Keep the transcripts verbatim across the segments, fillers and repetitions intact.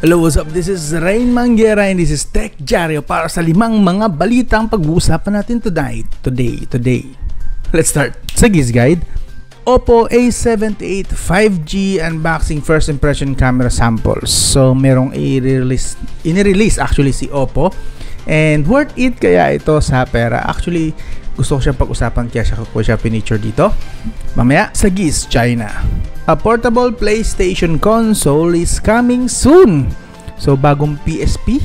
Hello, what's up? This is Rain Manguera and this is Tech Diario para sa limang mga balitang pag-uusapan natin tonight. Today, today. Let's start. Sa Giz Guide, Oppo A seventy-eight five G unboxing first impression camera samples. So, merong i-release, in-release actually si Oppo. And worth it kaya ito sa pera. Actually, gusto ko siyang pag-usapan kaya siya ko siya pinicture dito. Mamaya, sa Giz, China. A portable PlayStation console is coming soon. So, bagong P S P.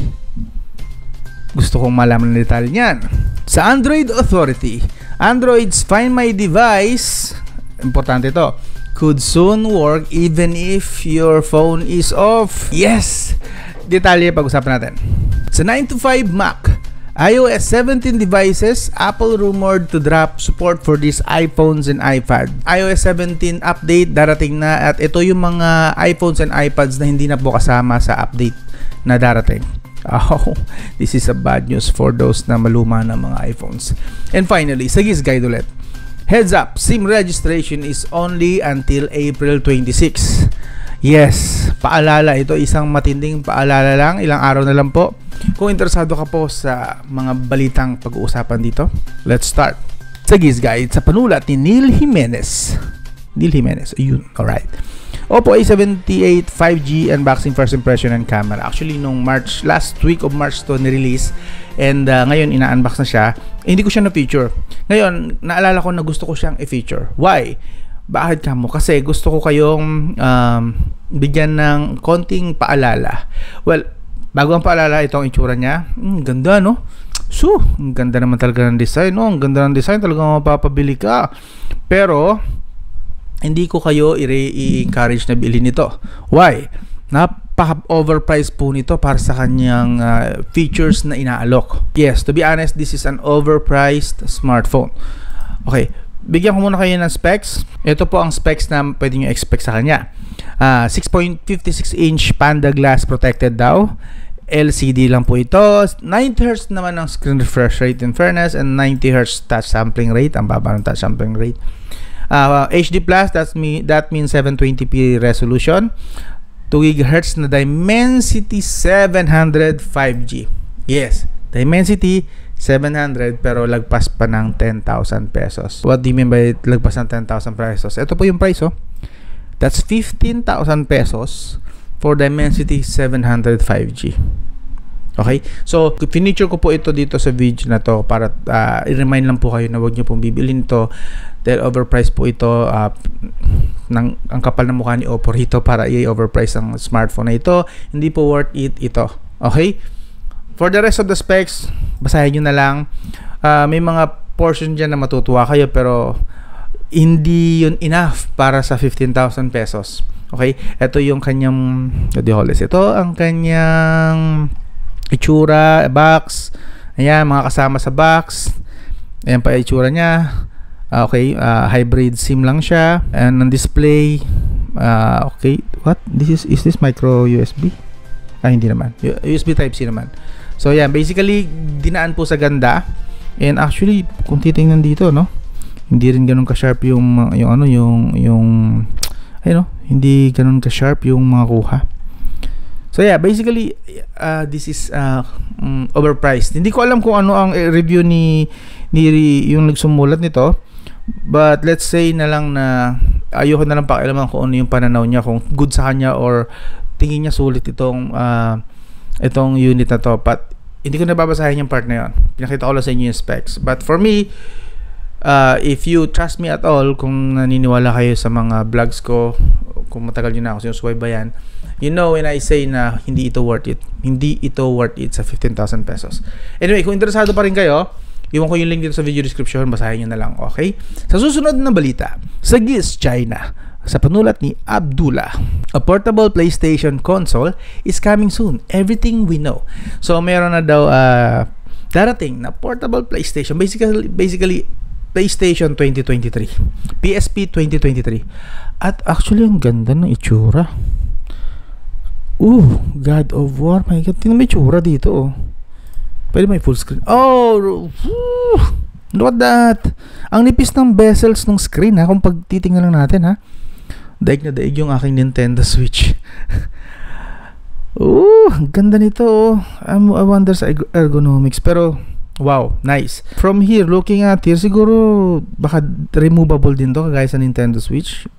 Gusto kong malaman ng detalye niyan. Sa Android Authority, Android's Find My Device, importante ito, could soon work even if your phone is off. Yes! Detalye pag-usapan natin. Sa nine to five Mac, iOS seventeen devices, Apple rumored to drop support for these iPhones and iPad. iOS seventeen update darating na at ito yung mga iPhones and iPads na hindi na po kasama sa update na darating. Oh, this is a bad news for those na maluma na mga iPhones. And finally, sa Giz Guide ulit. Heads up, SIM registration is only until April twenty-sixth. Yes, paalala, ito isang matinding paalala lang, ilang araw na lang po. Kung interesado ka po sa mga balitang pag-uusapan dito, let's start. Sa Giz Guide, sa panulat ni Neil Jimenez. Neil Jimenez, ayun, alright. Oppo A seventy-eight five G unboxing first impression and camera. Actually, nung March, last week of March to ni-release. And uh, ngayon, ina-unbox na siya. Eh, hindi ko siya na-feature. Ngayon, naalala ko na gusto ko siyang i-feature. Why? Bakit ka mo? Kasi gusto ko kayong um, bigyan ng konting paalala. Well, bago ang paalala, itong itsura niya. Hmm, ganda, no? So, ang ganda naman talaga ng design, no? Ang ganda ng design, talagang mapapabili ka. Pero, hindi ko kayo i-encourage na bilhin ito. Why? Napaka-overpriced po nito para sa kanyang uh, features na inaalok. Yes, to be honest, this is an overpriced smartphone. Okay, bigyan ko muna kayo ng specs. Ito po ang specs na pwede nyo expect sa kanya. Uh, six point five six inch Panda Glass protected daw. L C D lang po ito. ninety hertz naman ang screen refresh rate in fairness and ninety hertz touch sampling rate. Ang baba ng touch sampling rate. Uh, H D plus, that's me, that means seven twenty p resolution. two gigahertz na Dimensity seven hundred five G. Yes, Dimensity seven hundred pero lagpas pa ng ten thousand pesos. What do you mean by lagpas ng ten thousand pesos? Ito po yung price, oh. That's fifteen thousand pesos for Dimensity seven hundred five G. Okay? So, finiture ko po ito dito sa video na to para uh, i-remind lang po kayo na huwag nyo pong bibilin ito dahil overpriced po ito. Uh, ng, ang kapal na mukha ni Oppo rito para i-overprice ang smartphone na ito. Hindi po worth it ito. Okay? For the rest of the specs, basahin nyo na lang. Uh, may mga portion dyan na matutuwa kayo pero hindi yun enough para sa fifteen thousand pesos. Okay? Ito yung kanyang ito ang kanyang itsura, box. Ayan, mga kasama sa box. Ayan pa itsura niya. Uh, okay, uh, hybrid SIM lang siya. And ang display, uh, okay, what? This is is this micro U S B? Ah, hindi naman. U S B Type C naman. So, yeah, basically dinaan po sa ganda. And actually, kung titingnan dito, no, hindi rin ganoon ka-sharp yung yung ano, yung yung ayun, no, hindi ganoon ka-sharp yung mga kuha. So yeah, basically uh, this is uh, um, overpriced. Hindi ko alam kung ano ang review ni ni yung nagsumulat nito. But let's say na lang na ayoko na lang pakialaman kung ano yung pananaw niya, kung good sa kanya or tingin niya sulit itong uh, itong unit na to. But hindi ko nababasahin yung part na yun. Pinakita ko lang sa inyo yung specs. But for me, uh, if you trust me at all, kung naniniwala kayo sa mga vlogs ko, kung matagal nyo na ako sinusubaybayan, you know when I say na hindi ito worth it. Hindi ito worth it sa fifteen thousand pesos. Anyway, kung interesado pa rin kayo, iwan ko yung link dito sa video description, basahin nyo na lang, okay? Sa susunod na balita, sa Giz, China, sa panulat ni Abdullah, a portable PlayStation console is coming soon. Everything we know. So, meron na daw uh, darating na portable PlayStation. Basically, basically PlayStation twenty twenty-three. P S P twenty twenty-three. At actually, ang ganda ng itsura. Ooh, God of War. My God, tingnan mo itsura dito, oh. Pwede may full screen. Oh, whew, look at that. Ang nipis ng bezels ng screen, ha, kung pagtitingnan lang natin, ha. Daig na daig yung aking Nintendo Switch. Oh, ang ganda nito. Oh. I'm, I wonder sa ergonomics. Pero, wow, nice. From here, looking at here, siguro baka removable din to kagaya sa Nintendo Switch.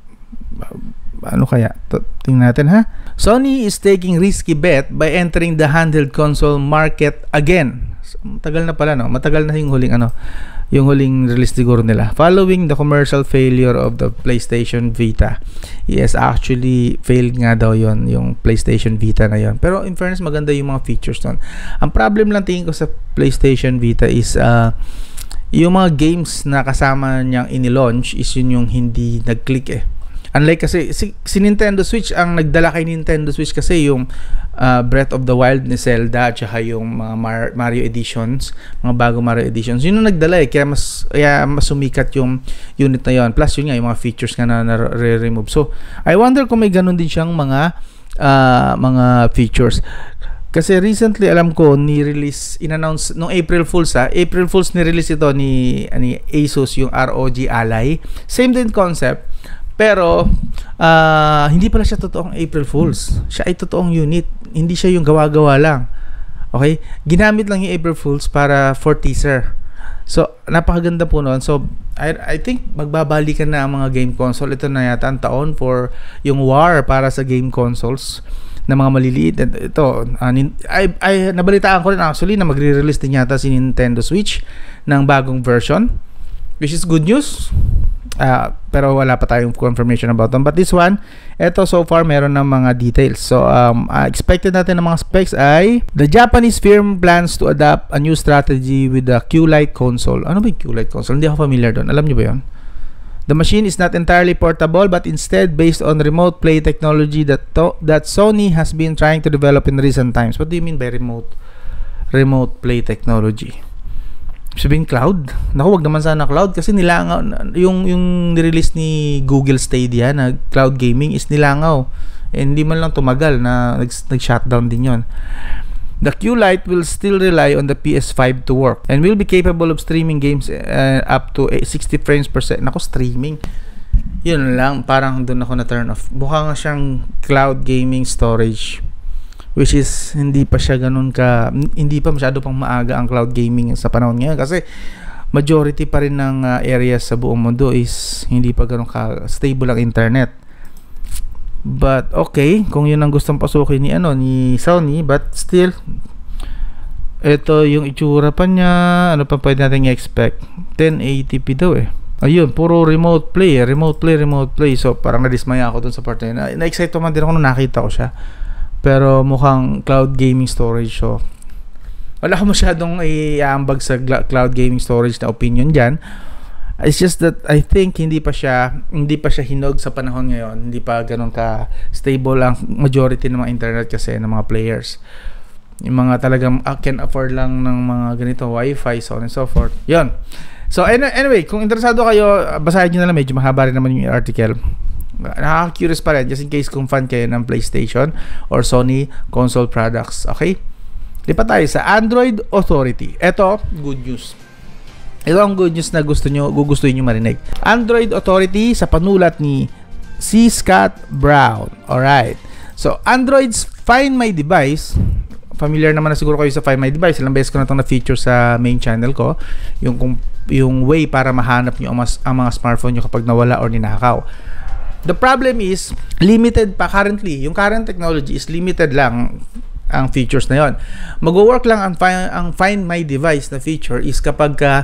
Ano kaya? Tingnan natin ha. Sony is taking risky bet by entering the handheld console market again. Matagal na pala, no? Matagal na yung huling ano, yung huling release siguro nila. Following the commercial failure of the PlayStation Vita. Yes, actually failed nga daw yon yung PlayStation Vita na yon. Pero in fairness, maganda yung mga features doon. Ang problem lang tingin ko sa PlayStation Vita is uh, yung mga games na kasama niyang ini-launch is yun yung hindi nag-click eh. Unlike kasi si, si Nintendo Switch, ang nagdala kay Nintendo Switch kasi yung uh, Breath of the Wild ni Zelda at saka yung mga Mar- Mario editions, mga bago Mario editions. Yun yung nagdala eh, kaya mas, kaya mas sumikat yung unit na yun. Plus yun nga, yung mga features nga na na-remove. So, I wonder kung may ganun din siyang mga uh, mga features. Kasi recently, alam ko, ni-release, in-announce, nung April Fools ha, April Fools ni-release ito ni, ni Asus, yung R O G Ally. Same din concept. Pero, uh, hindi pala siya totoong April Fools. Siya ay totoong unit. Hindi siya yung gawa-gawa lang. Okay? Ginamit lang yung April Fools para for teaser. So, napakaganda po noon. So, I, I think magbabalikan na ang mga game console. Ito na yata ang taon for yung war para sa game consoles na mga maliliit. Ito, uh, ay, ay, nabalitaan ko rin actually na magre-release din yata si Nintendo Switch ng bagong version. Which is good news. Uh, pero wala pa tayong confirmation about them. But this one, eto so far meron ng mga details. So um, uh, expected natin ng mga specs ay the Japanese firm plans to adopt a new strategy with the Q-Lite console. Ano ba yung Q-Lite console? Hindi ako familiar doon. Alam niyo ba yun? The machine is not entirely portable but instead based on remote play technology that to- that Sony has been trying to develop in recent times. What do you mean by remote remote play technology? Sabihin cloud? Naku, wag naman sana cloud kasi nilangaw yung yung ni-release ni Google Stadia na cloud gaming is nilangaw. Eh, hindi man lang tumagal na nag-shutdown din yon. The Q-Lite will still rely on the P S five to work and will be capable of streaming games uh, up to sixty frames per second. Naku, streaming. Yun lang, parang doon ako na turn off. Mukha nga siyang cloud gaming storage. Which is hindi pa siya ganun ka hindi pa masyado pang maaga ang cloud gaming sa panahon ngayon kasi majority pa rin ng uh, areas sa buong mundo is hindi pa ganun ka stable ang internet. But okay, kung yun ang gustong pasukin ni ano ni Sony, but still ito yung itsura pa niya. Ano pa pwede natin i-expect? ten eighty p daw eh. Ayun, puro remote play, remote play, remote play. So parang nadismaya ako dun sa part na yun. Na-excite man din ako nung nakita ko siya. Pero mukhang cloud gaming storage. So wala ko masyadong iambag sa cloud gaming storage na opinion dyan. It's just that I think hindi pa siya hindi pa siya hinog sa panahon ngayon. Hindi pa ganun ka stable ang majority ng mga internet kasi ng mga players. Yung mga talagang uh, can afford lang ng mga ganito wifi, so on and so forth. Yun. So anyway, kung interesado kayo, basahin nyo na lang, medyo mahaba rin naman yung article. Nakaka-curious pa rin just in case kung fan kayo ng PlayStation or Sony console products. Okay? Lipat tayo sa Android Authority. Ito, good news. Ito ang good news na gusto nyo, gugustuhin nyo marinig. Android Authority sa panulat ni C. Scott Brown. Alright. So, Android's Find My Device. Familiar naman na siguro kayo sa Find My Device. Ilang beses ko na itong na-feature sa main channel ko. Yung, kung, yung way para mahanap nyo ang, mas, ang mga smartphone nyo kapag nawala or ninakaw. The problem is, limited pa currently. Yung current technology is limited lang ang features na yon. Mag-work lang ang find, ang Find My Device na feature is kapag ka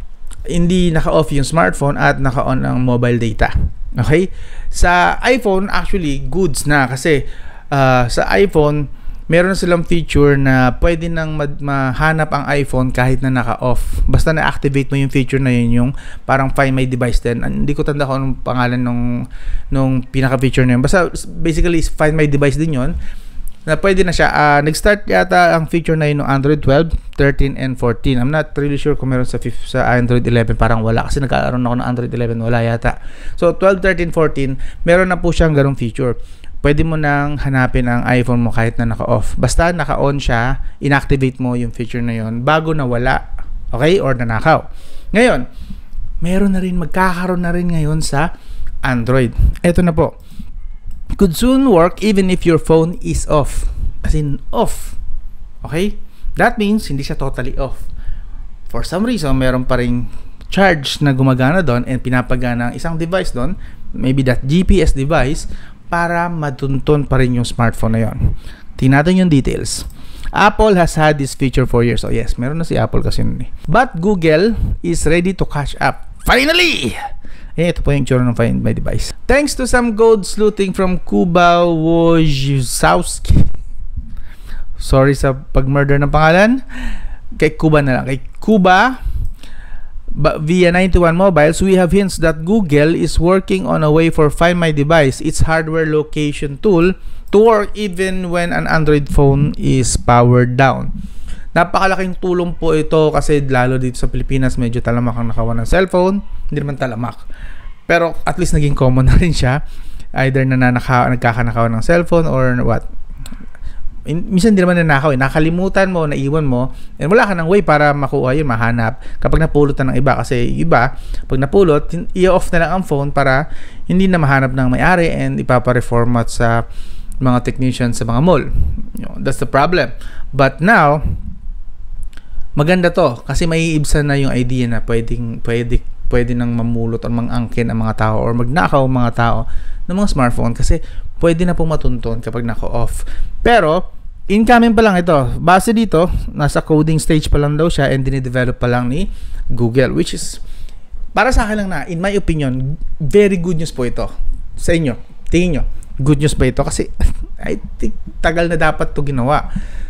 hindi naka-off yung smartphone at naka-on ang mobile data. Okay? Sa iPhone, actually, goods na kasi uh, sa iPhone, meron silang feature na pwede nang mahanap ang iPhone kahit na naka-off. Basta na-activate mo yung feature na yun, yung parang Find My Device din. Hindi ko tanda kung anong pangalan nung, nung pinaka-feature na yun. Basta basically, Find My Device din yun. Na pwede na siya. Uh, nag-start yata ang feature na yun ng Android twelve, thirteen, and fourteen. I'm not really sure kung meron sa, sa Android eleven. Parang wala. Kasi nagkaroon ako ng Android eleven. Wala yata. So, twelve, thirteen, fourteen, meron na po siyang ganung feature. Pwede mo nang hanapin ang iPhone mo kahit na naka-off. Basta naka-on siya, inactivate mo yung feature na yun bago na wala. Okay? Or nanakaw. Ngayon, meron na rin, magkakaroon na rin ngayon sa Android. Ito na po. Could soon work even if your phone is off. As in, off. Okay? That means, hindi siya totally off. For some reason, meron pa ring charge na gumagana doon and pinapagana ang isang device doon, maybe that G P S device, para matuntun pa rin yung smartphone na yon. Tingnan natin yung details. Apple has had this feature for years. So yes, meron na si Apple kasi nun eh. But Google is ready to catch up. Finally! Eh, ito po yung tsura ng Find My Device. Thanks to some code sleuthing from Kuba Wojciechowski. Sorry sa pag-murder ng pangalan. Kay Kuba na lang. Kay Kuba, via ninety-one Mobiles, we have hints that Google is working on a way for Find My Device, its hardware location tool, to work even when an Android phone is powered down. Napakalaking tulong po ito kasi lalo dito sa Pilipinas medyo talamak ang nakawan ng cellphone. Hindi naman talamak, pero at least naging common na rin siya, either na nanaka, nagkakanakaw ng cellphone or what. Minsan hindi naman nanakaw eh. Nakalimutan mo, naiwan mo, and wala ka ng way para makuha yun, mahanap kapag napulot na ng iba. Kasi iba, pag napulot, i-off na lang ang phone para hindi na mahanap ng may-ari and ipapa-reformat sa mga technicians sa mga mall. You know, that's the problem. But now, maganda to kasi may iibsan na yung idea na pwedeng, pwede, pwede nang mamulot o mang-angkin ang mga tao or magnakaw ang mga tao ng mga smartphone kasi pwede na pong matuntun kapag naka-off. Pero, incoming pa lang ito. Base dito, nasa coding stage pa lang daw siya and dinidevelop pa lang ni Google, which is, para sa akin lang na, in my opinion, very good news po ito. Sa inyo, tingin nyo, good news ba ito? Kasi, I think, tagal na dapat to ginawa.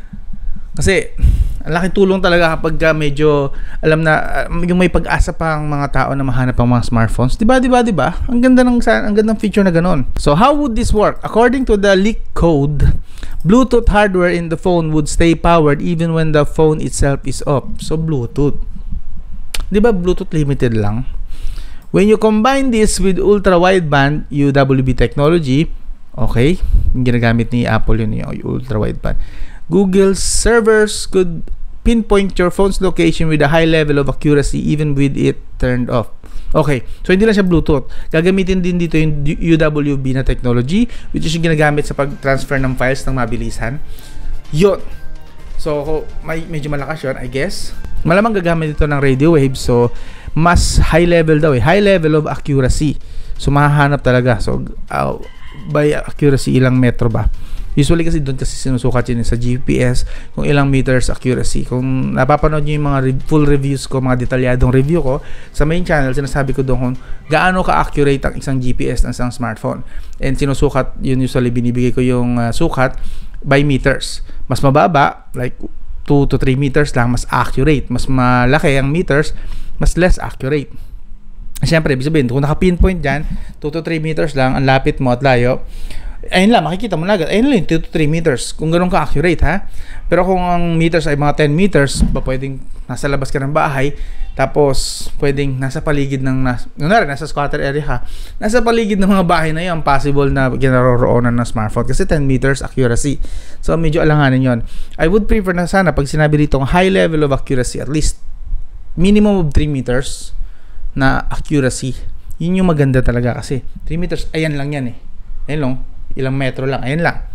Kasi, ang laking tulong talaga kapag medyo alam na uh, yung may pag-asa pa ang mga tao na mahanap ang mga smartphones. Diba, diba, diba? Ang ganda ng, ang gandang feature na ganun. So, how would this work? According to the leaked code, Bluetooth hardware in the phone would stay powered even when the phone itself is off. So, Bluetooth. Diba, Bluetooth limited lang? When you combine this with ultra-wideband U W B technology, okay, yung ginagamit ni Apple yun, yung ultra-wideband, Google's servers could pinpoint your phone's location with a high level of accuracy even with it turned off. Okay, so hindi lang siya Bluetooth. Gagamitin din dito yung U W B na technology, which is yung ginagamit sa pag-transfer ng files ng mabilisan. Yun. So, may, medyo malakas yun, I guess. Malamang gagamit ito ng radio waves, so mas high level daw eh. High level of accuracy. So, mahahanap talaga. So, uh, by accuracy, ilang metro ba? Usually kasi doon kasi sinusukat yun sa G P S kung ilang meters accuracy. Kung napapanood nyo yung mga re full reviews ko, mga detalyadong review ko sa main channel, sinasabi ko doon kung gaano ka-accurate ang isang G P S ng isang smartphone. And sinusukat, yun usually binibigay ko yung uh, sukat by meters. Mas mababa, like two to three meters lang, mas accurate. Mas malaki ang meters, mas less accurate. Siyempre, ibig sabihin, kung naka-pinpoint dyan, two to three meters lang, ang lapit mo at layo, ayun lang, makikita mo na agad. Ayun lang, two to three meters. Kung ganun ka-accurate, ha? Pero kung ang meters ay mga ten meters, ba pwedeng nasa labas ka ng bahay, tapos pwedeng nasa paligid ng, nas, nunari, nasa squatter area ka, nasa paligid ng mga bahay na yun, possible na ginaroroonan ng smartphone. Kasi ten meters accuracy. So, medyo alanganin yon. I would prefer na sana, pag sinabi dito, high level of accuracy, at least minimum of three meters na accuracy. Yun yung maganda talaga kasi three meters, ayan lang yan eh. Ayan lang. Ilang metro lang, ayun lang.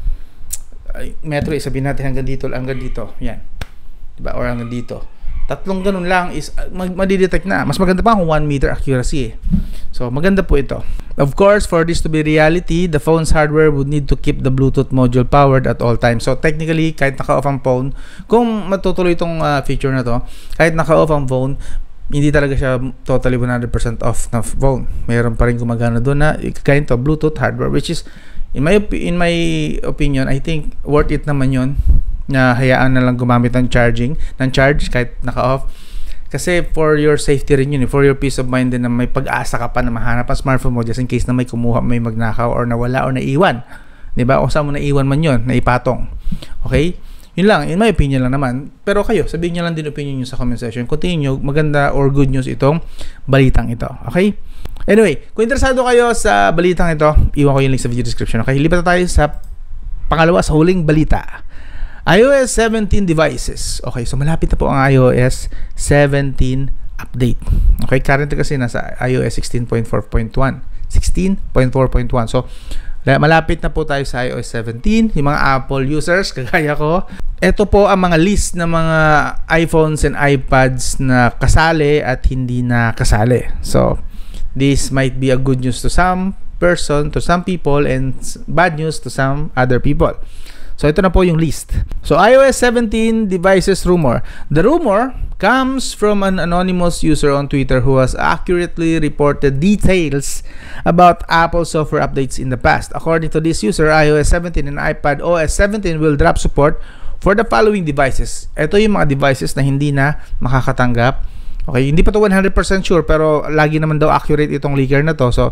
Metro, sabihin natin hanggang dito, hanggang dito, yan. Diba? Or hanggang dito. Tatlong ganun lang is madidetect na. Mas maganda pa kung one meter accuracy eh. So, maganda po ito. Of course, for this to be reality, the phone's hardware would need to keep the Bluetooth module powered at all times. So, technically, kahit naka-off ang phone, kung matutuloy itong uh, feature na to, kahit naka-off ang phone, hindi talaga siya totally one hundred percent off na phone. Mayroon pa rin gumagana doon na kain to Bluetooth hardware, which is In my, in my opinion, I think worth it naman yun na hayaan na lang gumamit ng charging, ng charge kahit naka-off. Kasi for your safety rin yun, for your peace of mind din na may pag-asa ka pa na mahanap ang smartphone mo just in case na may kumuha, may magnakaw or nawala or naiwan. Diba? O saan mo naiwan man yun, naipatong. Okay? Yun lang, in my opinion lang naman. Pero kayo, sabihin nyo lang din opinion nyo sa comment section. Continue, maganda or good news itong balitang ito. Okay? Anyway, kung interesado kayo sa balitang ito, iwan ko yung link sa video description. Okay, lipat tayo sa pangalawa sa huling balita. i O S seventeen devices. Okay, so malapit na po ang i O S seventeen update. Okay, currently kasi nasa i O S sixteen point four point one. sixteen point four point one. So, Malapit na po tayo sa i O S seventeen. Yung mga Apple users, kagaya ko, ito po ang mga list ng mga iPhones and iPads na kasali at hindi na kasali. So, this might be a good news to some person, to some people, and bad news to some other people. So, ito na po yung list. So, i O S seventeen devices rumor. The rumor comes from an anonymous user on Twitter who has accurately reported details about Apple software updates in the past. According to this user, i O S seventeen and iPad O S seventeen will drop support for the following devices. Ito yung mga devices na hindi na makakatanggap. Okay, hindi pa to one hundred percent sure, pero lagi naman daw accurate itong leaker na to. So,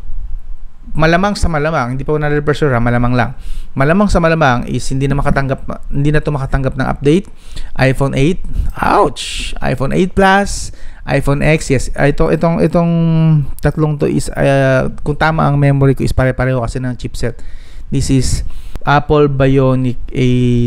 malamang sa malamang, hindi pa one hundred percent sure, ha? Malamang lang. Malamang sa malamang is hindi na makatanggap, hindi na to makatanggap ng update. iPhone eight, ouch! iPhone eight Plus, iPhone X, yes. Ito, itong, itong tatlong to is, uh, kung tama ang memory ko, is pare-pareho kasi ng chipset. This is Apple Bionic A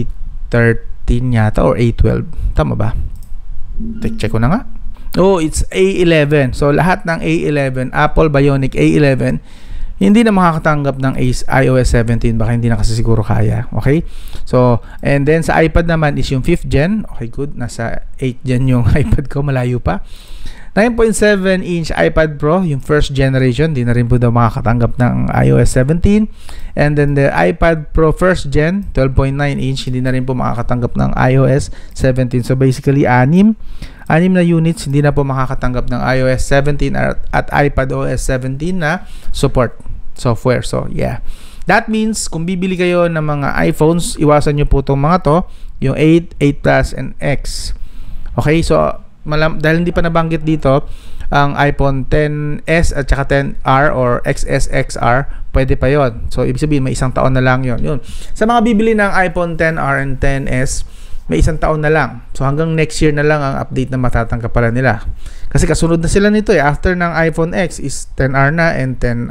thirteen yata or A twelve. Tama ba? Check ko na nga. Oh, it's A eleven. So, lahat ng A eleven, Apple Bionic A eleven, hindi na makakatanggap ng i O S seventeen, baka hindi na kasi siguro kaya. Okay? So, and then sa iPad naman is yung fifth gen. Okay, good. Nasa eighth gen yung iPad ko, malayo pa. nine point seven inch iPad Pro, yung first generation, hindi na rin po daw makakatanggap ng i O S seventeen. And then the iPad Pro first gen, twelve point nine inch, hindi na rin po makakatanggap ng i O S seventeen. So basically, anim anim na units hindi na po makakatanggap ng i O S seventeen at, at iPad O S seventeen na support software. So yeah, that means kung bibili kayo ng mga iPhones, iwasan nyo po itong mga to, yung eight, eight Plus, and X. Okay, so malam, dahil hindi pa nabanggit dito ang iPhone ten S at saka ten R or X S X R, pwede pa yon. So ibig sabihin may isang taon na lang yon. Yun. Sa mga bibili ng iPhone ten R and ten S, may isang taon na lang. So hanggang next year na lang ang update na matatanggap pala nila. Kasi kasunod na sila nito eh. After ng iPhone X is ten R na and ten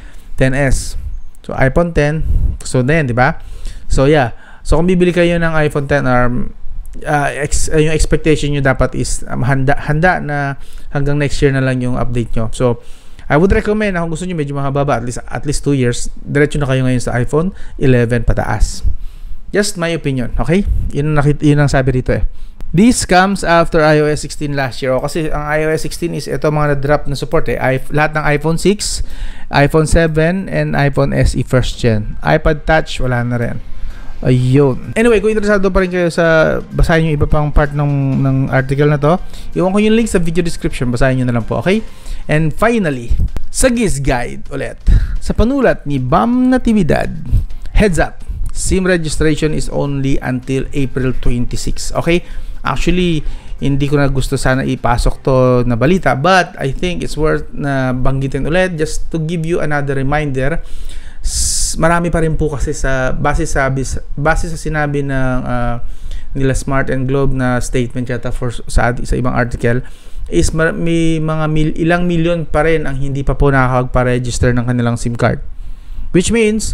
S. So iPhone ten, so na yan, di ba? So yeah. So kung bibili kayo ng iPhone ten R, uh, ex, uh, yung expectation nyo dapat is um, handa, handa na hanggang next year na lang yung update nyo. So I would recommend na kung gusto nyo medyo mahaba, at least at least two years, diretso na kayo ngayon sa iPhone eleven pataas. Just my opinion, okay? Yun ang, yun ang sabi dito eh. This comes after i O S sixteen last year. O, kasi ang i O S sixteen is ito mga na-drop na support eh. I, lahat ng iPhone six, iPhone seven, and iPhone S E first gen. iPad Touch, wala na rin. Ayun. Anyway, kung interesado pa rin kayo sa basahin yung iba pang part ng, ng article na to, iwan ko yung link sa video description. Basahin nyo na lang po, okay? And finally, sa Giz Guide ulit. Sa panulat ni Bam Natividad, heads up, SIM registration is only until April twenty-sixth. Okay? Actually, hindi ko na gusto sana ipasok to na balita, but I think it's worth na banggitin ulit just to give you another reminder. Marami pa rin po kasi sa base sa base sa sinabi ng uh, nila Smart and Globe na statement yata for sa, sa ibang article is may mga mil, ilang milyon pa rin ang hindi pa po nakakapag-register ng kanilang SIM card, which means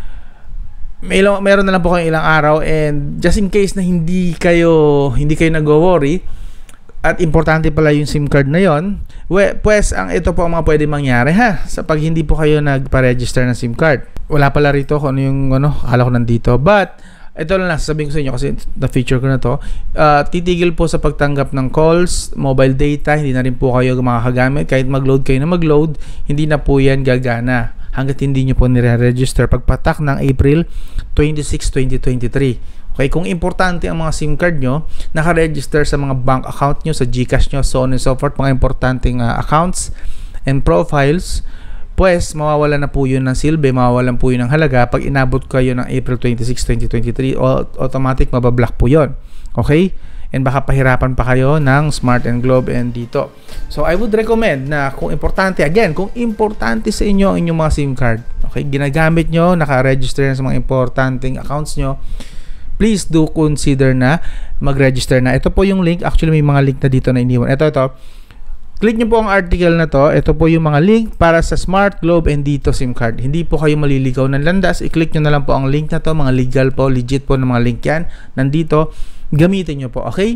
may meron na lang po kayong ilang araw, and just in case na hindi kayo hindi kayo nag-worry at importante pala yung SIM card na yon, we, pues ang ito po ang mga pwede mangyari ha sa pag hindi po kayo nagpa-register ng SIM card. Wala pala rito kung ano yung ano, akala ko nandito, but ito lang sasabihin ko sa inyo kasi na-feature ko na to. Uh, titigil po sa pagtanggap ng calls, mobile data, hindi na rin po kayo makakagamit. Kahit mag-load kayo na mag-load, hindi na po yan gagana hanggat hindi nyo po nire-register pagpatak ng April twenty-sixth, twenty twenty-three. Okay, kung importante ang mga SIM card nyo, naka-register sa mga bank account nyo, sa GCash nyo, so on and so forth, mga importanteng uh, accounts and profiles, pues mawawalan na po yun ng silbi, mawawalan po yun ng halaga pag inabot kayo ng April twenty-sixth, twenty twenty-three, automatic mabablock po yun. Okay? And baka pahirapan pa kayo ng Smart and Globe and dito. So I would recommend na kung importante, again, kung importante sa inyo ang inyong mga SIM card, okay, ginagamit nyo, naka-register na sa mga importanteng accounts nyo, please do consider na mag-register na. Ito po yung link. Actually, may mga link na dito na iniwan. Ito, ito. Click nyo po ang article na to. Ito po yung mga link para sa Smart, Globe, and dito SIM card. Hindi po kayo maliligaw ng landas. I-click nyo na lang po ang link na to. Mga legal po, legit po ng mga link yan. Nandito, gamitin nyo po. Okay?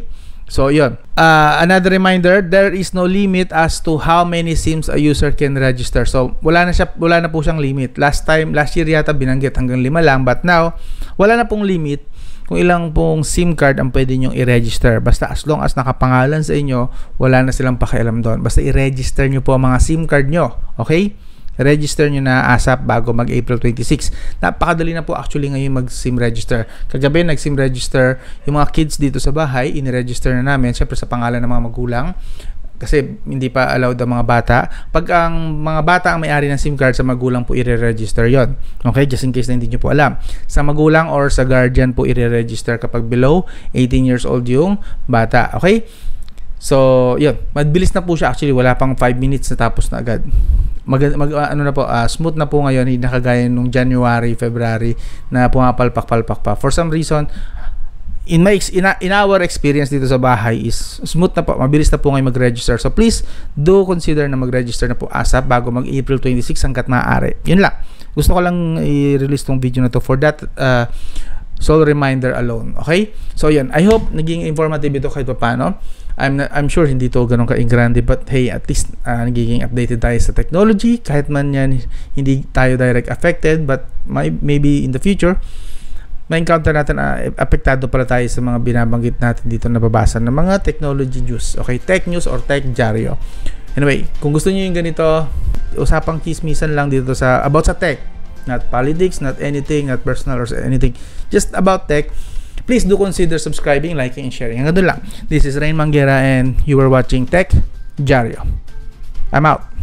So, yun. Uh, another reminder, there is no limit as to how many SIMs a user can register. So, wala na siya, wala na po siyang limit. Last time, last year yata binanggit hanggang lima lang, but now, wala na pong limit kung ilang pong SIM card ang pwede nyong i-register. Basta as long as nakapangalan sa inyo, wala na silang pakialam doon. Basta i-register nyo po ang mga SIM card nyo. Okay? Register nyo na ASAP bago mag April twenty-six. Napakadali na po actually ngayon mag SIM register. Kagabi nag SIM register yung mga kids dito sa bahay, ini-register na namin syempre sa pangalan ng mga magulang kasi hindi pa allowed ang mga bata. Pag ang mga bata ang may-ari ng SIM card, sa magulang po i-register yon. Okay, just in case na hindi nyo po alam. Sa magulang or sa guardian po i-register kapag below eighteen years old yung bata. Okay? So, yun. Mabilis na po siya actually. Wala pang five minutes na tapos na agad. Mag, mag ano na po, uh, smooth na po ngayon, hindi nakagaya nung January, February na pumapalpak-palpak pa. For some reason, in my in, in our experience dito sa bahay is smooth na po, mabilis na po ngayon mag-register. So please do consider na mag-register na po ASAP bago mag April twenty-six hanggat maaari. Yun lang. Gusto ko lang i-release tong video na to for that uh, sole reminder alone. Okay? So yun, I hope naging informative ito kahit paano. I'm not, I'm sure hindi to ganun ka-ingrande, but hey, at least uh, nagiging updated tayo sa technology kahit man yan hindi tayo direct affected, but may, maybe in the future ma-encounter natin uh, apektado pala tayo sa mga binabanggit natin dito na babasa ng mga technology news. Okay, tech news or tech diaryo. Anyway, kung gusto niyo yung ganito, usapang chismisan lang dito sa about sa tech, not politics, not anything, not personal or anything, just about tech. Please do consider subscribing, liking, and sharing. Hanggang doon lang. This is Rain Manguera and you were watching Tech Diaryo. I'm out.